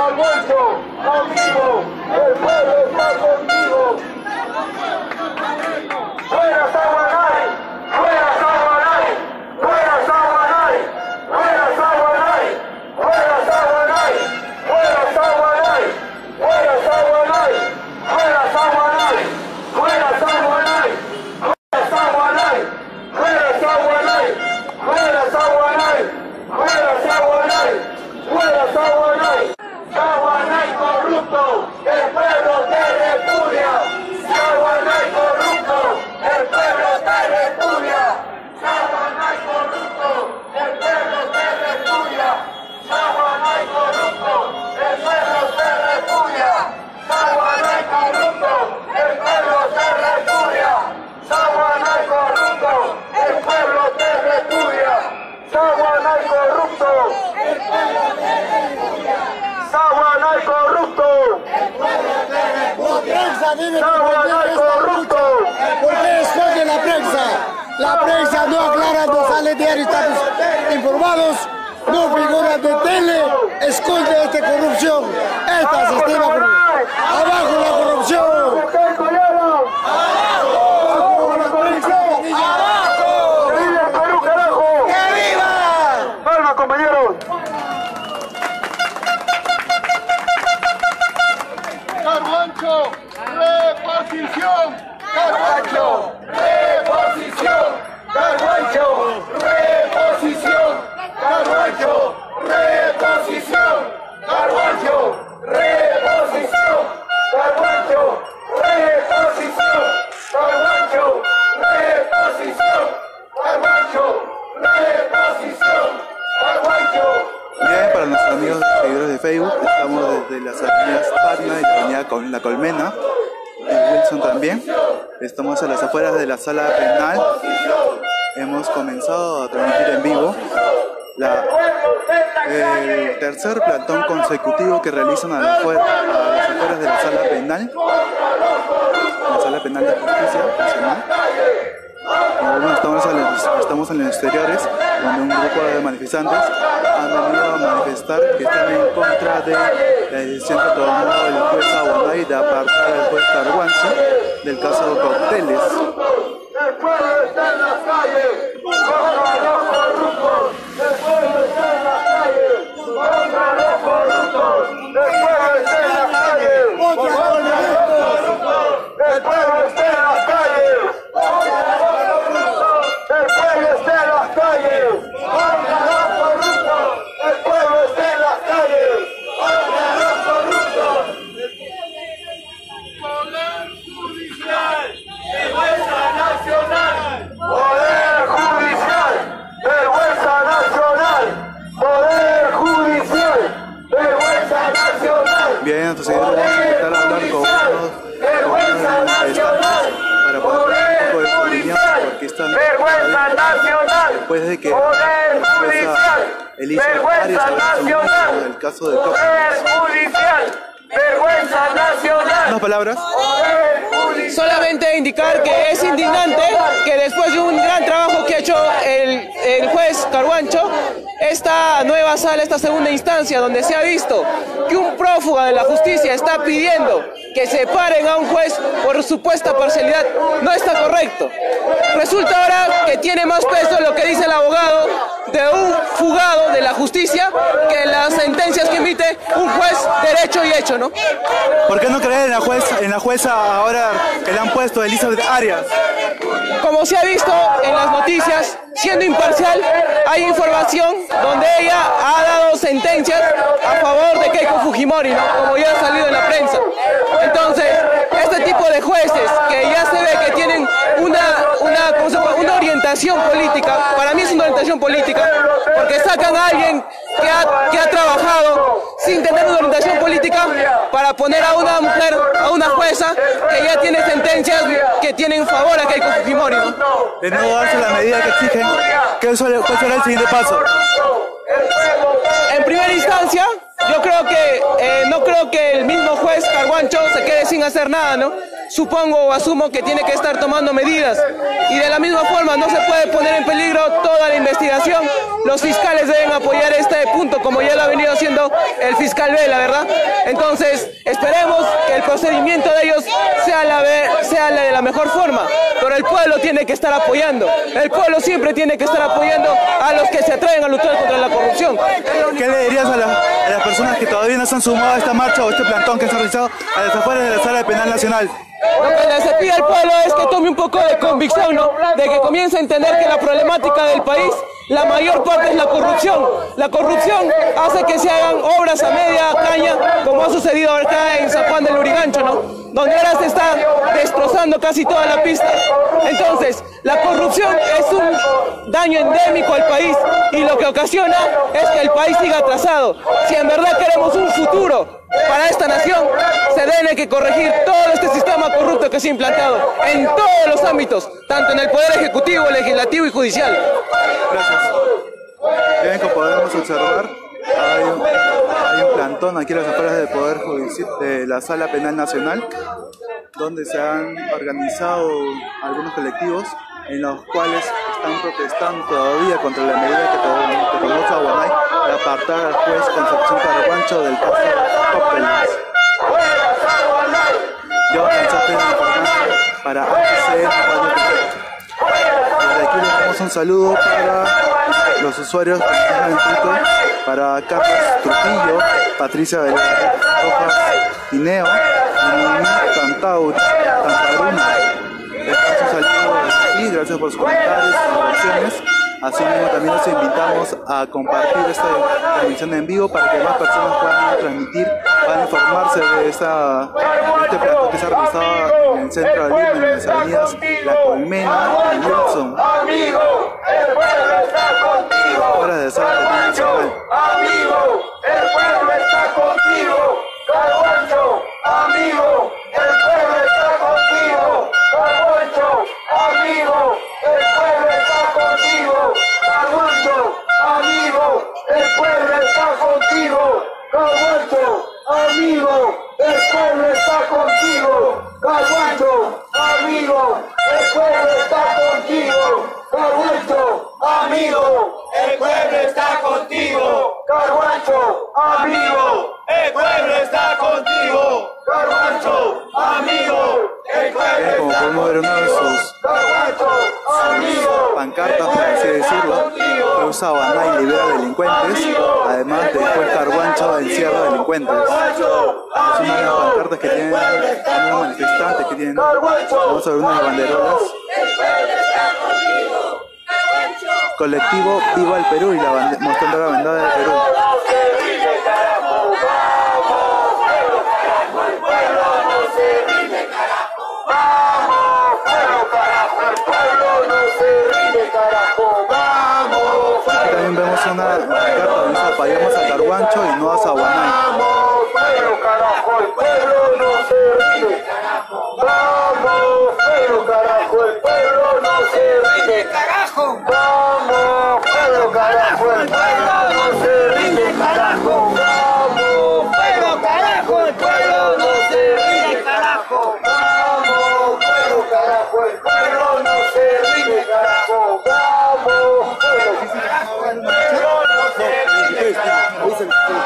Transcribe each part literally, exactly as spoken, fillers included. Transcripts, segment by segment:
Carguancho, amigo, el pueblo está contigo. ¡Fuera Saguanay! ¡Fuera Saguanay! ¡Fuera Saguanay! ¡Fuera Saguanay! ¡Fuera Saguanay! ¡Fuera Saguanay! ¡Fuera Saguanay! ¡Fuera Saguanay! ¡Fuera Saguanay! ¡Fuera Saguanay! ¡Fuera Saguanay! ¡Fuera Saguanay! ¡Fuera Saguanay! ¡Fuera Saguanay! ¡Saguanay corrupto! ¡El pueblo te repudia! ¡Saguanay corrupto! ¡El pueblo te repudia! ¡Saguanay corrupto! ¡El pueblo te repudia! ¡Saguanay corrupto! ¡El pueblo te repudia! ¡Saguanay corrupto! ¡El pueblo te repudia! ¡Saguanay corrupto! ¡El pueblo te repudia! ¡Saguanay corrupto! ¡El pueblo te repudia! ¡Saguanay corrupto! ¡El pueblo te repudia! ¡Saguanay corrupto! ¿Por qué esconde la prensa? La prensa no aclara, no sale diario, estamos informados. No figuras de tele, esconde esta corrupción. Esta se estima por... ¡Abajo la corrupción! ¡Abajo la corrupción! ¡Abajo! ¡Que viva el Perú, carajo! ¡Que viva! ¡Palmas, compañeros! Carguancho, reposición. ¡Carguancho! ¡Reposición! ¡Carguancho! ¡Reposición! ¡Carguancho! ¡Reposición! ¡Carguancho! ¡Reposición! ¡Carguancho! ¡Reposición! ¡Carguancho! ¡Reposición! ¡Carguancho! ¡Reposición! ¡Carguancho! Bien, para nuestros amigos seguidores de Facebook, estamos desde las avenidas Tacna y la avenida Col- La Colmena, en Wilson también. Estamos a las afueras de la sala penal. Hemos comenzado a transmitir en vivo la, el tercer plantón consecutivo que realizan a, la afuera, a las afueras de la sala penal, la sala penal de justicia nacional. Y bueno, estamos, en, estamos en los exteriores, donde un grupo de manifestantes han venido a manifestar que están en contra de la decisión que tomó el juez Saguanay de apartar al juez Carguancho del caso de Cauteles. El pueblo está en las calles contra los corruptos. El pueblo está en las calles contra los corruptos. El pueblo está en las calles contra los corruptos. El pueblo está en las calles contra los corruptos. El pueblo está en las calles contra los corruptos. El pueblo está en las calles contra los corruptos. Poder judicial, vergüenza nacional. Poder judicial, vergüenza nacional. Poder judicial, vergüenza nacional. Bien, entonces vamos a intentar hablar con unos vergüenza nacional. para poder un poco de opinión, porque están vergüenza nacional. después de que Poder la judicial, Elisa vergüenza Arias nacional. el caso de Poder judicial, vergüenza nacional. unas palabras. Poder judicial. Solamente indicar que es indignante que después de un gran trabajo que ha hecho el, el juez Carguancho, esta nueva sala, esta segunda instancia, donde se ha visto que un prófugo de la justicia está pidiendo que separen a un juez por supuesta parcialidad, no está correcto. Resulta ahora que tiene más peso lo que dice el abogado de un fugado de la justicia que las sentencias que emite un juez derecho y hecho, ¿no? ¿Por qué no creer en la jueza, en la jueza ahora que le han puesto a Elizabeth Arias? Como se ha visto en las noticias, siendo imparcial, hay información donde ella ha dado sentencias a favor de Keiko Fujimori, ¿no? Como ya ha salido en la prensa. Entonces, este tipo de jueces que ya se ve que tienen una, una, ¿cómo se llama? Una orientación política, para mí es una orientación política, porque sacan a alguien que ha, que ha trabajado sin tener una orientación política para poner a una mujer, a una jueza que ya tiene sentencias que tienen favor a Keiko Fujimori, ¿no? De no darse la medida que exigen, ¿qué será, cuál será el siguiente paso? En primera instancia, yo creo que eh, no creo que el mismo juez Carguancho se quede sin hacer nada, ¿no? supongo o asumo que tiene que estar tomando medidas. Y de la misma forma no se puede poner en peligro toda la investigación. Los fiscales deben apoyar este punto, como ya lo ha venido haciendo el fiscal Vela, ¿verdad? Entonces, esperemos que el procedimiento de ellos sea la, sea la de la mejor forma, pero el pueblo tiene que estar apoyando. El pueblo siempre tiene que estar apoyando a los que se atreven a luchar contra la corrupción. ¿Qué le dirías a, la, a las personas que todavía no se han sumado a esta marcha o este plantón que se ha realizado a las afueras de la Sala Penal Nacional? Lo que les pide al pueblo es que tome un poco de convicción, ¿no? De que comience a entender que la problemática del país, la mayor parte es la corrupción. La corrupción hace que se hagan obras a media caña, como ha sucedido acá en San Juan del Lurigancho, ¿no? Donde ahora se está destrozando casi toda la pista. Entonces, la corrupción es un daño endémico al país y lo que ocasiona es que el país siga atrasado. Si en verdad queremos un futuro para esta nación, se tiene que corregir todo este sistema corrupto que se ha implantado en todos los ámbitos, tanto en el Poder Ejecutivo, Legislativo y Judicial. Gracias. Bien, como podemos observar, hay un, hay un plantón aquí a las afueras del Poder Judicial de la Sala Penal Nacional, donde se han organizado algunos colectivos en los cuales están protestando todavía contra la medida que tomó, que tomó Saguanay de apartar al juez Concepción Carguancho del caso Cópeles. Yo, mensaje importante para A T C N Radio T V. Desde aquí les damos un saludo para los usuarios que están en Twitter, para Carlos Trujillo, Patricia de Rojas Tineo y Tantaur, Tantabruna. Les damos un saludo desde aquí, gracias por sus comentarios y reacciones. Asimismo, también los invitamos a compartir esta transmisión en vivo para que más personas puedan transmitir, puedan informarse de, esta, de este plantón que se ha realizado en el centro de Lima, en las avenidas La Colmena y Wilson. Amigo, el pueblo está contigo. Fuera de Sala Penal Nacional. Amigo, el pueblo está contigo. Carguancho, amigo, el pueblo está contigo. Carguancho, amigo, el pueblo está contigo. Carguancho, amigo, el pueblo está contigo. Carguancho, amigo, el pueblo está contigo. Carguancho, amigo, el pueblo está contigo. Carguancho, amigo, el pueblo está contigo. Carguancho, amigo, el pueblo está contigo. Carguancho, amigo, el pueblo Como está podemos ver uno de sus, sus pancartas, por así decirlo, que usa Saguanay libera delincuentes, además de juez Carguancho encierra delincuentes. Es una de las pancartas que tienen algunos manifestantes que tienen, vamos a ver unas banderolas. Colectivo Viva el Perú y la bande mostrando la bandera del Perú. Aquí también vemos una carta donde dice apoyamos a Carguancho y no a Saguanay. Vamos, pueblo, carajo, el pueblo no se rinde. Vamos, pueblo, carajo, el pueblo no se rinde, carajo. Vamos, pueblo, carajo, el pueblo no se rinde, carajo. Vamos, pueblo, carajo, el pueblo no se rinde, carajo. Vamos, pueblo, carajo, el pueblo no se rinde, carajo. Vamos, pueblo, carajo, el pueblo no se rinde, carajo.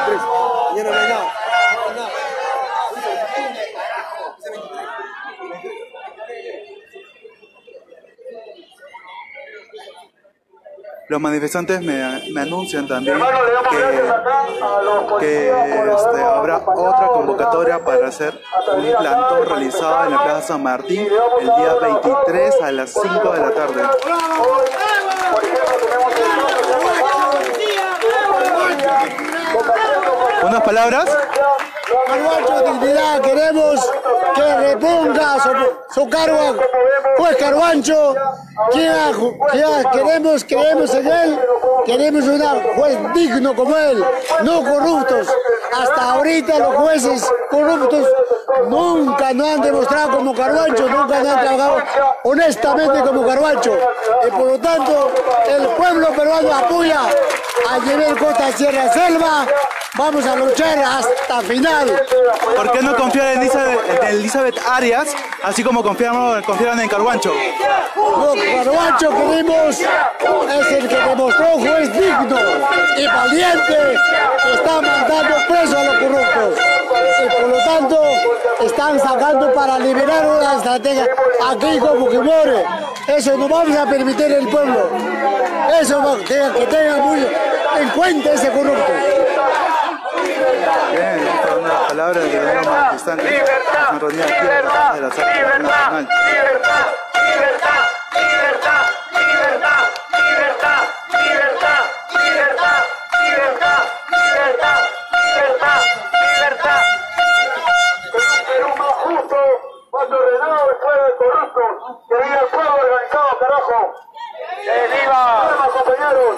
Los manifestantes me, me anuncian también que, que este, habrá otra convocatoria para hacer un plantón realizado en la Plaza San Martín el día veintitrés a las cinco de la tarde. ¿Unas palabras? Carguancho, dignidad, queremos que reponga su, su cargo juez Carguancho, que, que queremos, creemos en él, queremos un juez digno como él, no corruptos. Hasta ahorita los jueces corruptos nunca no han demostrado como Carguancho, nunca no han trabajado honestamente como Carguancho. Y por lo tanto, el pueblo peruano apoya a Yebel Costa Sierra Selva vamos a luchar hasta final. ¿Por qué no confiar en Elizabeth, en Elizabeth Arias, así como confiaron, confiaron en Carhuancho? Lo que Carhuancho queremos es el que demostró juez digno y valiente que está mandando preso a los corruptos. Y por lo tanto, están sacando para liberar una estrategia aquí con Fujimori. Eso no vamos a permitir en el pueblo. Eso que, que tenga muy en cuenta ese corrupto. Bien, esta es una palabra de los manifestantes que están reunidos aquí en la de la Sala Penal Nacional. Libertad, libertad, libertad, libertad, libertad, libertad, libertad, libertad, libertad, libertad, libertad. Con un Perú más justo, más ordenado después del corrupto. Que viva el pueblo organizado, carajo. ¡Que viva! Compañeros.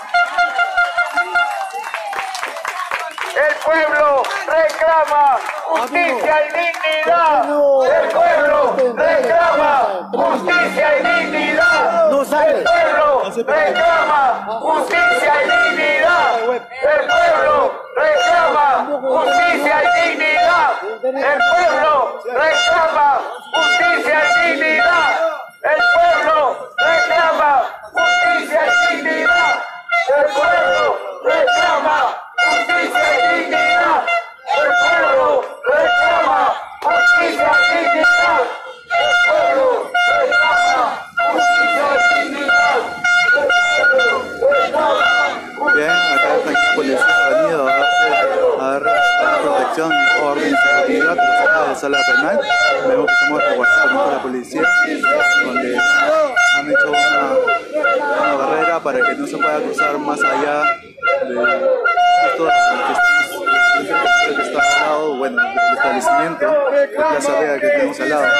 El pueblo reclama justicia y dignidad. El pueblo reclama justicia y dignidad. El pueblo reclama justicia y dignidad. El pueblo reclama justicia y dignidad. El pueblo reclama justicia y dignidad. El pueblo reclama justicia y dignidad. El pueblo reclama justicia y dignidad. El pueblo reclama justicia y dignidad. El pueblo reclama justicia y dignidad. El pueblo reclama. Bien, acá está la policía ha venido a darse, a dar protección, orden y seguridad a la sala penal. Vemos que estamos reguardando con la policía, donde han hecho una, una barrera para que no se pueda cruzar más allá de esto que estamos, que está al lado, bueno, del establecimiento, la Plaza Vega que tenemos al lado.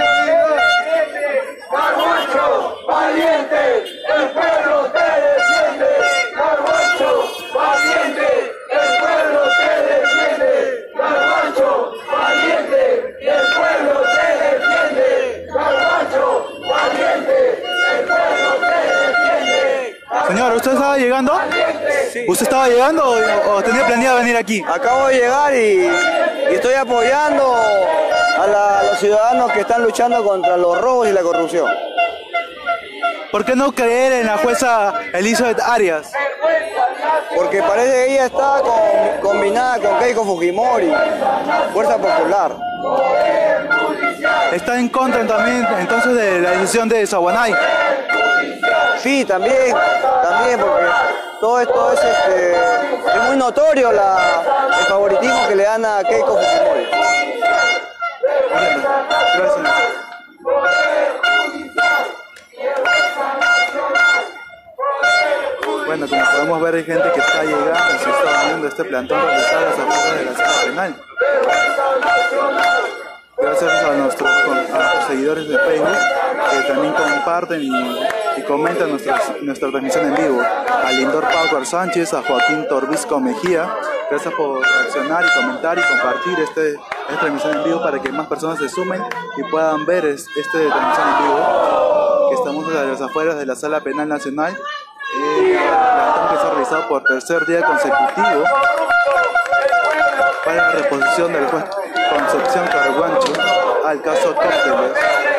Carhuancho, valiente, el pueblo te defiende. Carhuancho, valiente, el pueblo te defiende. Carhuancho, valiente, el pueblo te defiende. Carhuancho, valiente, el pueblo te defiende. Señor, ¿usted estaba llegando? Sí. ¿Usted estaba llegando o, o tenía planeado venir aquí? Acabo de llegar y, y estoy apoyando a, la, a los ciudadanos que están luchando contra los robos y la corrupción. ¿Por qué no creer en la jueza Elizabeth Arias? Porque parece que ella está con, combinada con Keiko Fujimori, Fuerza Popular. ¿Está en contra también entonces de la decisión de Saguanay? Sí, también, también, porque todo esto es, este, es muy notorio la, el favoritismo que le dan a Keiko Fujimori. Gracias. Bueno, como podemos ver hay gente que está llegando y se está uniendo a este plantón realizado a las afueras de la sala penal. Gracias a nuestros, a nuestros seguidores de Facebook que también comparten y, y comentan nuestra, nuestra transmisión en vivo. A Lindor Paucar Sánchez, a Joaquín Torbisco Mejía, gracias por reaccionar y comentar y compartir este, esta transmisión en vivo para que más personas se sumen y puedan ver es, este transmisión en vivo. Que estamos a las afueras de la Sala Penal Nacional. El plantón que se ha realizado por tercer día consecutivo para la reposición del juez Concepción Carhuancho al caso Cócteles.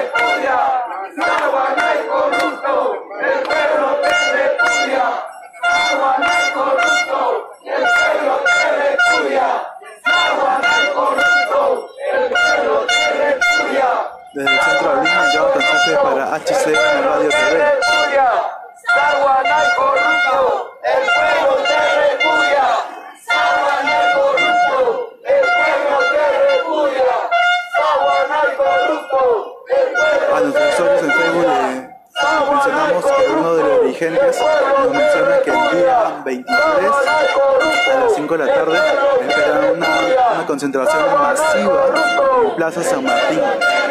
Desde el centro de Lima, yo mensaje para H C N Radio T V. Saguanay corrupto, el pueblo te repudia. Saguanay corrupto, el pueblo te repudia. Saguanay corrupto, el pueblo. A nuestros usuarios en Facebook le mencionamos que uno de los dirigentes nos menciona que el día veintitrés a las cinco de la tarde esperan una, una concentración masiva en Plaza San Martín.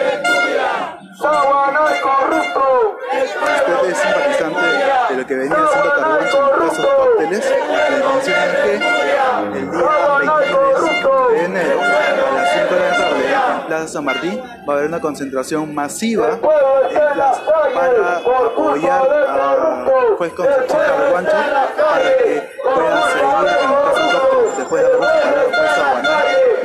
Saguanay corrupto. Usted es simpatizante de lo que venía haciendo Carhuancho en casos Cócteles. Le mencionan que el día veintitrés de enero a las cinco de la tarde en Plaza San Martín va a haber una concentración masiva en plaza para apoyar al juez Concepción Carhuancho para que pueda seguir en el caso Cócteles después de haber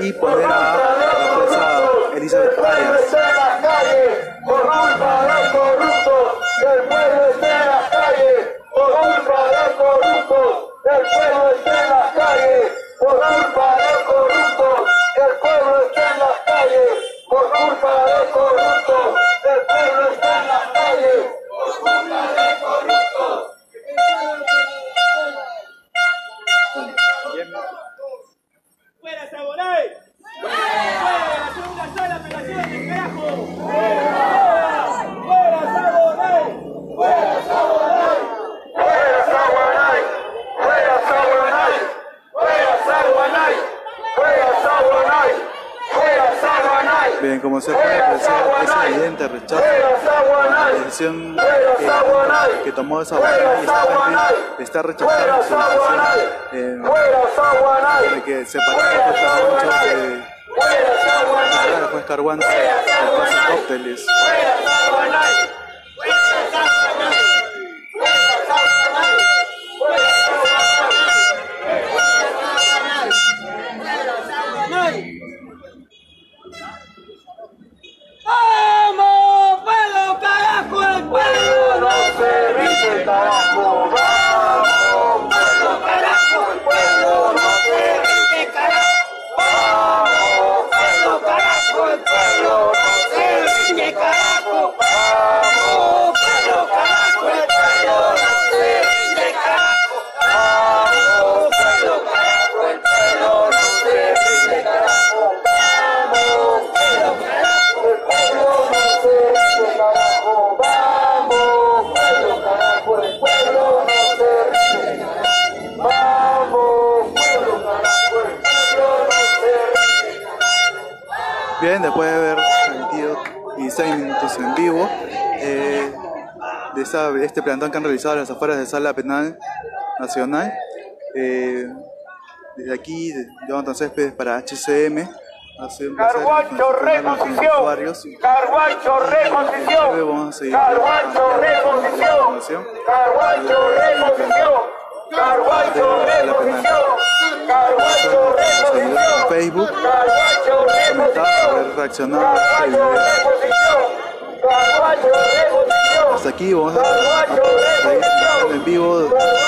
y poner a la jueza Elizabeth Arias. Por culpa de corruptos, el pueblo está en las calles. Por culpa de corruptos, el pueblo está en las calles. Por culpa de corruptos, el pueblo está en las calles. Por culpa de corruptos, el pueblo está en las calles. Por culpa de corruptos. ¡Fuera Saboray! ¡Fuera de la segunda sala apelación del carajo! ¡Fuera Saboray! ¡Fuera Saboray! ¡Fuera Saguanay! ¡Fuera Saguanay! ¡Fuera Saguanay! ¡Fuera Saguanay! ¡Fuera Saguanay! Bien, como se puede apreciar, es evidente rechazo a la decisión que, que tomó Saguanay y está, está rechazando su decisión eh, de que separara al juez Carhuancho del caso Cócteles. ¡Vamos, pueblo, carajo! ¡El pueblo no se rinde, carajo! ¡Vamos, pueblo, carajo! ¡El pueblo no se rinde, carajo! ¡Vamos, pueblo, carajo! ¡El pueblo no se rinde, carajo! ¡Vamos, pueblo, carajo! ¡El pueblo no se rinde, carajo! ¡Vamos, pueblo, carajo! ¡El pueblo no se rinde, carajo! ¡Vamos, pueblo, carajo! Bien, después de haber transmitido dieciséis minutos en vivo eh, de esa, este plantón que han realizado a las afueras de Sala Penal Nacional, eh, desde aquí, Jonathan Céspedes para H C M. Carhuancho, reposición. Carhuancho, reposición. Vamos a seguir. Carhuancho, reposición. Carhuancho, reposición. Carhuancho, reposición. Carhuancho, reposición. Facebook, Carhuancho, comentar, reaccionar a este video. Hasta aquí vamos a seguir en vivo.